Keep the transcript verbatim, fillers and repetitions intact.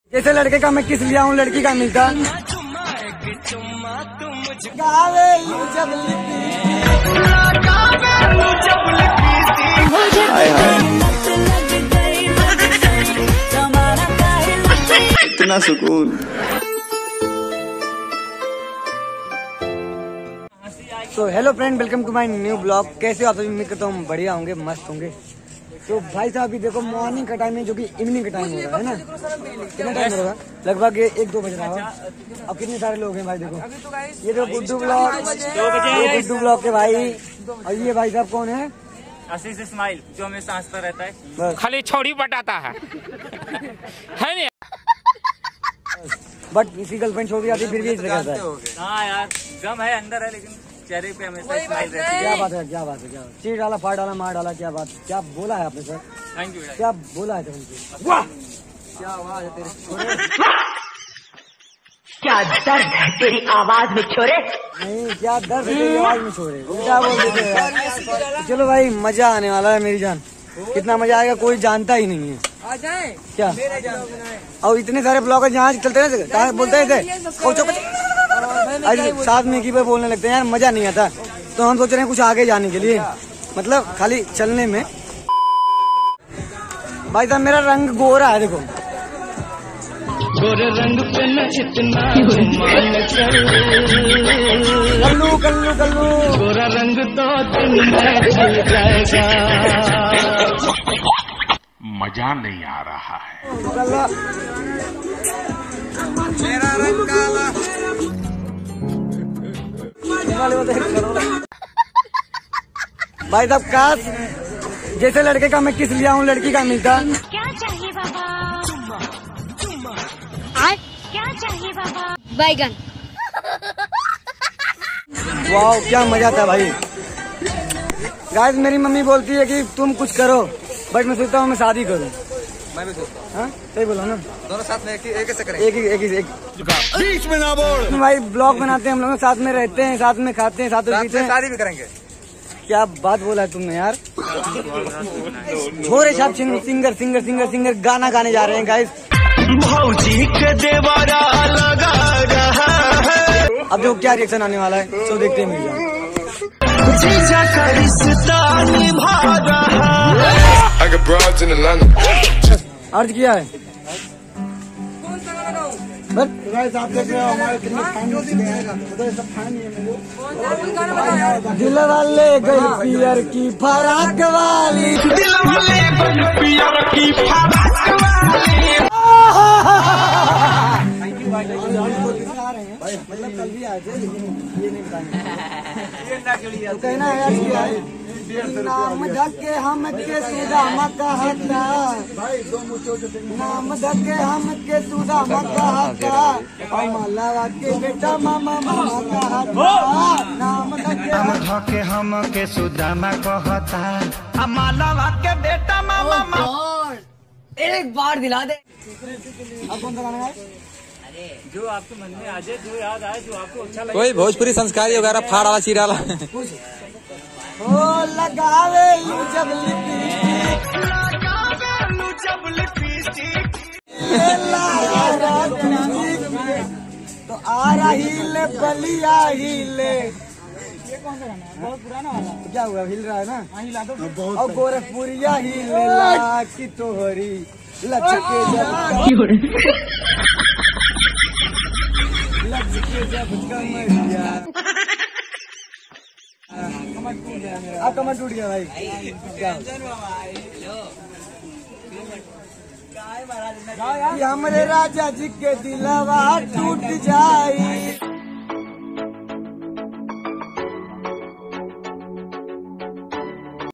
जैसे लड़के का मैं किस लिया हूँ, लड़की का मिलता इतना सुकून। तो hello friend, welcome to my new blog. कैसे हो आप सभी? उम्मीद करता हूँ बढ़िया होंगे, मस्त होंगे। तो भाई साहब अभी देखो मॉर्निंग का टाइम है, जो कि इवनिंग का टाइम हो रहा है ना। कितना टाइम हो रहा है? लगभग एक दो बज रहा है। अब कितने सारे लोग हैं भाई, देखो ये देखो गुड्डू ब्लॉग, ये गुड्डू ब्लॉग के भाई। और ये भाई साहब कौन है? आशीष इस्माइल, जो हमेशा हंसता रहता है, बस खाली छोड़ी बटाता है है नहीं? बट इसकी गर्लफ्रेंड छोड़ जाती फिर भी इसे करता है। हाँ यार, गम है अंदर है, लेकिन चेहरे पे हमेशा स्माइल रहती है। क्या बात है, क्या बात है, क्या चीज डाला, फाड़ डाला, मार डाला, क्या बात, क्या बोला है आपने सर? Thank you. क्या बोला है तुमसे? वाह क्या आवाज है तेरे, क्या दर्द है तेरी आवाज में छोरे। नहीं क्या दर्द है तेरी आवाज में छोरे, उल्टा बोल देते हैं यार। चलो भाई मजा आने वाला है मेरी जान। कितना मजा आएगा कोई जानता ही नहीं है। आ जाए क्या और इतने सारे ब्लॉगर जहाँ चलते हैं बोलते थे आज साथ में की पे बोलने लगते हैं यार, मजा नहीं आता। तो हम सोच रहे हैं कुछ आगे जाने के लिए, मतलब खाली चलने में। भाई साहब मेरा रंग गोरा है, देखो गोरे रंग पे न इतना कल्लू कल्लू कल्लू गोरा रंग तो दिन में चल जाएगा। मजा नहीं आ रहा है। कल्ला मेरा रंग काला। भाई साहब काश जैसे लड़के का मैं किस लिया हूँ, लड़की का मिलता। क्या चाहिए बाबा? क्या चाहिए बाबा? बैगन। वाह क्या मजा था भाई। गाइस मेरी मम्मी बोलती है कि तुम कुछ करो, बट मैं सोचता हूँ मैं शादी करूँ। मैं भी सोचता हूँ। हाँ सही बोला ना, दोनों साथ में एक ही एक ही से करें। एक ही एक ही एक बीच में ना बोल। भाई ब्लॉग बनाते हैं हम लोग, साथ में रहते हैं, साथ में खाते हैं, साथ में पीते हैं। शादी भी करेंगे। क्या बात बोला है तुमने यार। छोरे साहब सिंगर सिंगर सिंगर सिंगर गाना गाने जा रहे हैं गाइस। भौजी के देवारा लगा रहा है। अब देखो क्या रिएक्शन आने वाला है, तो देखते हैं मिल जीजा का रिश्ता निभा रहा है। अर्ज किया है। आप देख रहे हो हमारे कितने फैन हो चुके हैं, उधर सब फैन है। दिल वाले गई पियर की फराक वाली, दिल वाले गई पियर की फराक वाली। मतलब कल भी आए थे, लेकिन ये नहीं बताएंगे। तो कहना है यार नाम धके हम के सुदामा कहता, नाम धके हम के सुदामा कहता, मालावा के बेटा मामा मामा कहता, नाम धके हम के सुदामा कहता, मालावा के बेटा मामा मामा। एक बार दिला दे। अब कौन सा गाना है? जो आपके मन में आ जाए, जो याद आए, जो आपको अच्छा लगे। कोई भोजपुरी संस्कारी वगैरह फाड़ वाला चीरा वाला। ओ लगावे लू जब लिपस्टिक, तो आ रही ले बलिया हिले। ये कौन सा गाना है? बहुत पुराना वाला। तो क्या हुआ, हिल रहा है ना? हाँ हिला दो। और गोरखपुरिया हिले ला की तोहरी लचके जब लचके जब कमरिया। अब कमर टूट गया भाई। क्या हमरे राजा जी के दिलवा टूट जाई,